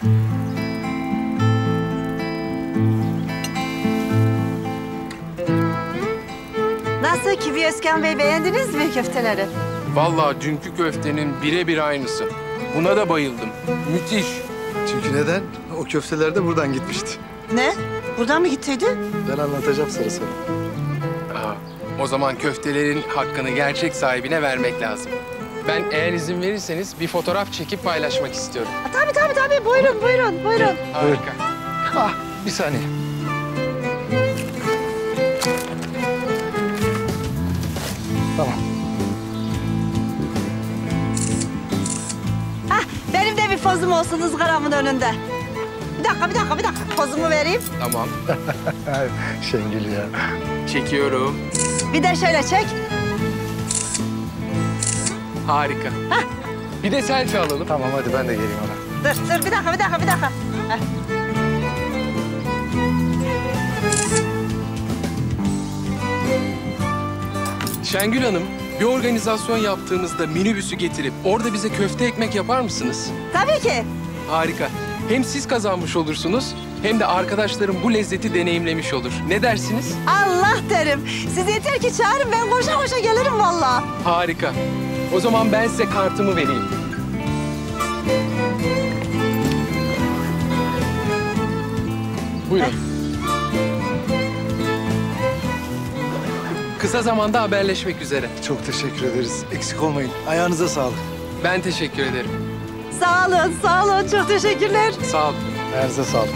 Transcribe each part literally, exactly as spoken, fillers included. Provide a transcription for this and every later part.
Nasıl Kivi Özkan Bey, beğendiniz mi köfteleri? Vallahi dünkü köftenin birebir aynısı. Buna da bayıldım. Müthiş. Çünkü neden? O köfteler de buradan gitmişti. Ne? Buradan mı gittiydi? Ben anlatacağım sana sonra. Aa, o zaman köftelerin hakkını gerçek sahibine vermek lazım. Ben eğer izin verirseniz bir fotoğraf çekip paylaşmak istiyorum. Ha, tabii tabii tabii. Buyurun buyurun buyurun. Harika. Ah, bir saniye. Tamam. Hah, benim de bir pozum olsun ızgaramın önünde. Bir dakika bir dakika bir dakika. Pozumu vereyim. Tamam. Şengül ya. Çekiyorum. Bir de şöyle çek. Harika. Hah. Bir de selfie alalım. Tamam hadi ben de geleyim ona. Dur dur bir dakika bir dakika bir dakika. Heh. Şengül Hanım, bir organizasyon yaptığımızda minibüsü getirip orada bize köfte ekmek yapar mısınız? Tabii ki. Harika. Hem siz kazanmış olursunuz hem de arkadaşlarım bu lezzeti deneyimlemiş olur. Ne dersiniz? Allah derim. Siz yeter ki çağırın, ben koşa koşa gelirim vallahi. Harika. O zaman ben size kartımı vereyim. Buyurun. Kısa zamanda haberleşmek üzere. Çok teşekkür ederiz. Eksik olmayın. Ayağınıza sağlık. Ben teşekkür ederim. Sağ olun, sağ olun. Çok teşekkürler. Sağ olun. Ayağınıza sağlık.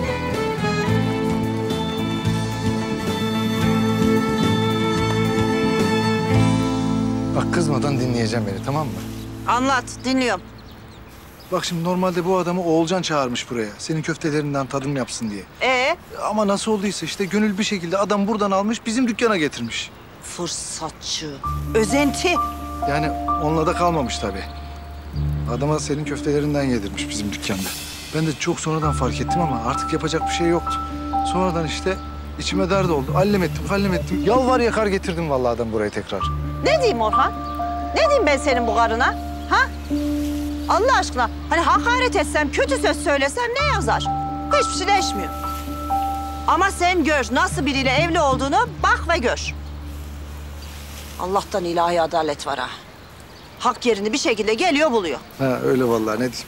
Bak kızmadan dinleyeceğim beni, tamam mı? Anlat, dinliyorum. Bak şimdi normalde bu adamı Oğulcan çağırmış buraya. Senin köftelerinden tadım yapsın diye. Ee? Ama nasıl olduysa işte gönül bir şekilde adam buradan almış bizim dükkana getirmiş. Fırsatçı, özenti. Yani onunla da kalmamış tabii. Adama senin köftelerinden yedirmiş bizim dükkanda. Ben de çok sonradan fark ettim ama artık yapacak bir şey yoktu. Sonradan işte içime dert oldu. Allem ettim, kallem ettim. Yalvar yakar getirdim vallahi adam buraya tekrar. Ne diyeyim Orhan? Ne diyeyim ben senin bu karına? Ha? Allah aşkına, hani hakaret etsem, kötü söz söylesem ne yazar? Hiçbir şey değişmiyor. Ama sen gör, nasıl biriyle evli olduğunu bak ve gör. Allah'tan ilahi adalet var ha. Hak yerini bir şekilde geliyor buluyor. Ha öyle vallahi ne diyeyim.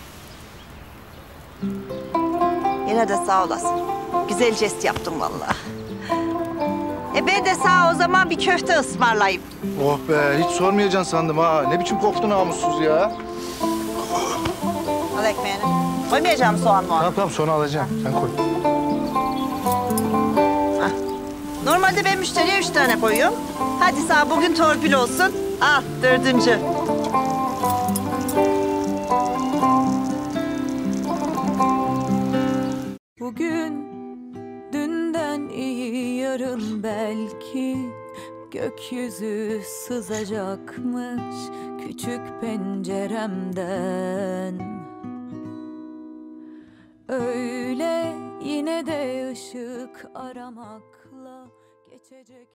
Yine de sağ olasın. Güzel jest yaptın vallahi. E ben de sağ o zaman bir köfte ısmarlayayım. Oh be hiç sormayacaksın sandım ha. Ne biçim koktu namussuz ya. Al ekmeğini. Koymayacağım soğan mı? Tamam tamam sonra alacağım. Sen koy. Hah. Normalde ben müşteriye üç tane koyuyorum. Hadi sağ bugün torpil olsun. Al dördüncü. Bugün dünden iyi yarın belki gökyüzü sızacakmış küçük penceremden. Öyle yine de ışık aramakla geçecek.